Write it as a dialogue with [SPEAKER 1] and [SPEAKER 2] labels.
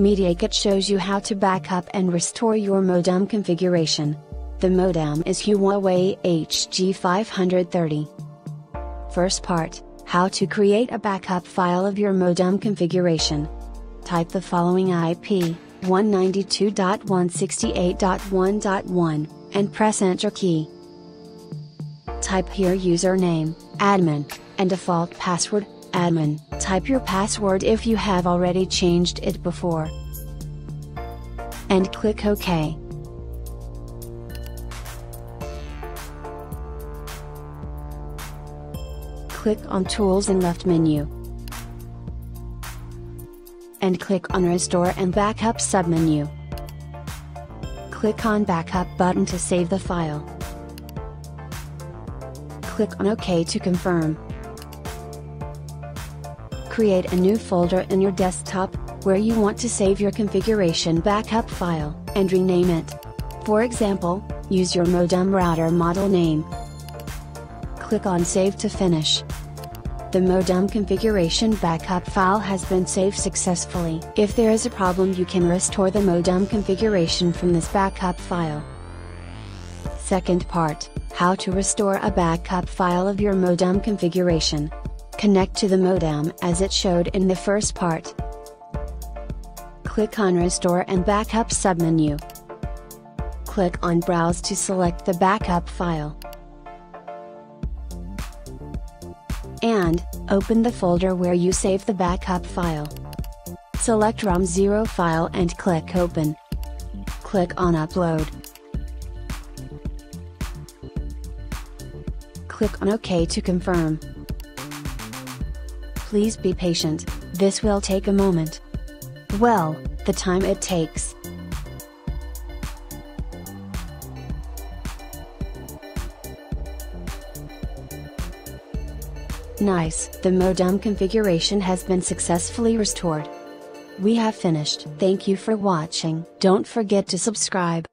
[SPEAKER 1] MediaKit shows you how to backup and restore your modem configuration. The modem is Huawei HG530. First part, how to create a backup file of your modem configuration. Type the following IP, 192.168.1.1, and press Enter key. Type here username, admin, and default password, admin. Type your password if you have already changed it before. And click OK. Click on Tools in left menu. And click on Restore and Backup submenu. Click on Backup button to save the file. Click on OK to confirm. Create a new folder in your desktop, where you want to save your configuration backup file, and rename it. For example, use your modem router model name. Click on Save to finish. The modem configuration backup file has been saved successfully. If there is a problem, you can restore the modem configuration from this backup file. Second part, how to restore a backup file of your modem configuration. Connect to the modem as it showed in the first part. Click on Restore and Backup submenu. Click on Browse to select the backup file. And, open the folder where you saved the backup file. Select ROM0 file and click Open. Click on Upload. Click on OK to confirm. Please be patient, this will take a moment. Well, the time it takes. Nice, the modem configuration has been successfully restored. We have finished. Thank you for watching. Don't forget to subscribe.